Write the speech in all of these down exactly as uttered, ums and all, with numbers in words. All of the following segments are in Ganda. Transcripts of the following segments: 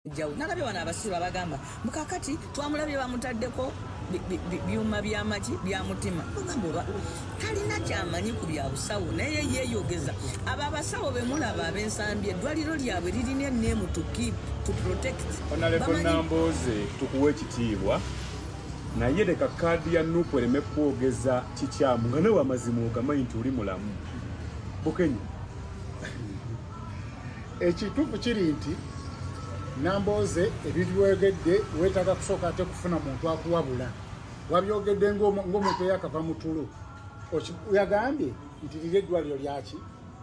Jawu nalabye wana abasiba bagamba mukakati twamulabye bamutaddeko byuma byamaki bya mutima bagamba oba talina kyamanyi ku bya busawo naye yeeyogeza abo abasawo be mulaba ab'ensambi eddwaliro lyabwe lirina enneemu to keep to protect. Honorable Namboze tukuwa ekitiibwa naye leka kaadi ya Nuupu ereme kwogeza kikyamu nga nawe amazima ogamanyi nti oli mulamu. Bukenyi ekituufu kiri nti Namboze ebintu byogedde weetaaga kusooka ate kufuna muntu akuwabula wabyogedde ng'omuntu eyakava mu tulo yagambye nti liri eddwaliro lyaki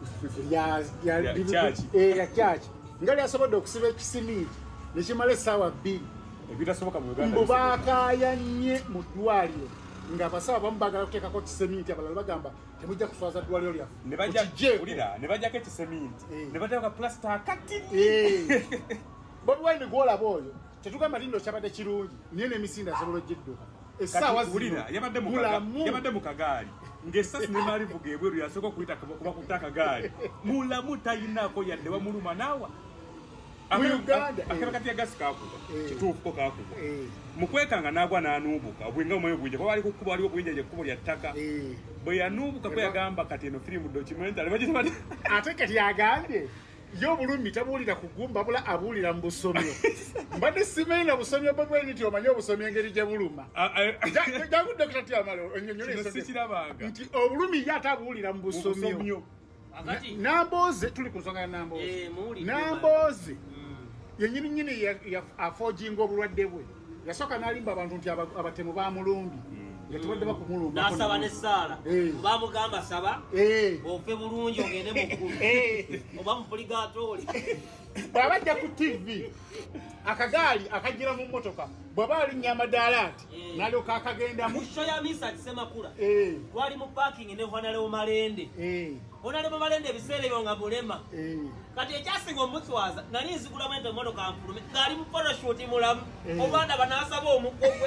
lya kyaki nga lyasobodde okusiba ekisimiiti nekimala essaawa bbiri mbu baakaayanye mu ddwaliro ng'abasawo abamu baagala kuteekako kisemiiti abalala bagamba temujja kuswaza ddwaliro lyaffe ne bajjako ekisemiiti ne bateeka plasita akati Bobi Wine gwolaba oyo tetugamba lindo kyabadde kirungi naye n'emisinde asobola oggidduka essaawa zino yabadde mu kagaali ng'essasi ne maalivuga ebweru yasooka okuyita kubakuta akagaali mulamu tayinaako yadde wamuluma naawa mu Uganda akaba kati ya gasi kaakuba kituufuko kaakuba mu kwekanga n'agwa n'anuubuka obwenga omumayo bwinja kuba bali kukuba waliwo bwinja ekkubo lya ttaka bwe yanuubuka kwe yagamba kati eno firimu documentary bagitibadde ate kati yagambye yo bulumi tabuulira kugumba bula abuulira mu busomyo mbadde simaina busomyo Bobi Wine nti omanyi obusomyo engeri gye buluma jagudde kutati amalo sikirabanga nti obulumi ye ate abuulira mu busomyo Namboze tuli ku nsonga ya Namboze Namboze yennyini nnyini afojinga obulwadde bwe yasooka n'alimba abantu nti abatemu bamulumbi yatubadde bakumulumba nasaba ne Saala bamugamba saba ofe bulungi ogende mukulu oba mu purigatori bw'abajja ku T V akagaali akagira mu mmotoka bw'aba alinnya amadaalaati n'alyoka akagenda mu sho ya Misa Kisemakula twali mu parking ne Honalewo Malende Honalewo Malende ebiseera ebyo nga mulema kati ekyasinga omuswaza nali nzigulamu ente mmotoka nfulume ng'ali mu photoshoot mulamu obanda banaasaba omukogwe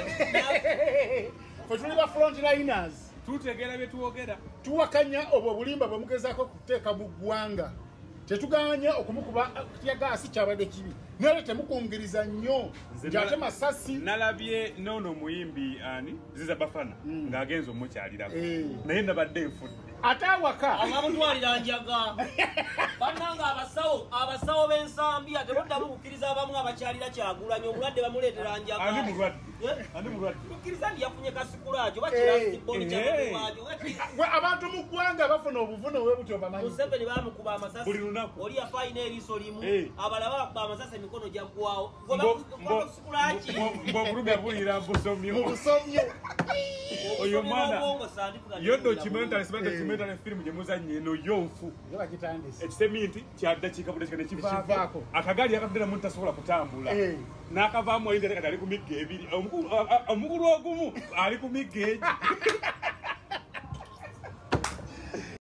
Fe tuli ba frontliners tutegeera bye tuwogera tuwakanya obwo bulimba bwe mugezaako kuteeka mu ggwanga tetuganya okumukuba kya gaasi kyabadde kibi naye temukungiriza nnyo nti masasi nalabye noono muyimbi ani Ziza Bafana ng'agenza omukyalirako naye nabadde nfudde ate awaka amamutwalira njaga bannanga abasawo abasawo b'ensambi ate boddamu kukkiriza abamu abakyalira Kyagulanyi omulwadde bamuleetera njaga ani mulwadde ani mulwadde kukkiriza ndi yafunye kasikulajo bakirasiboni kyabaajo abantu mu ggwanga bafuna obuvune obwebutyo bamanyi Museveni baamukuba amasasi buli lunaku oli yafayina eriiso limu abalaba bakuba amasasi emikono gyaggwawo ng'obulumi abulira mu busomyo mu busomyo oyo mwana yo documentary siba documentary film gye muzannye eno yo nfu ekisemiiti kyaddakiika buli kika ne kivaako akagaali yakaddera muntu tasobola kutambula n'akavaamu oyinza kati ali ku migga ebiri omukulu ogumu ali ku migga egi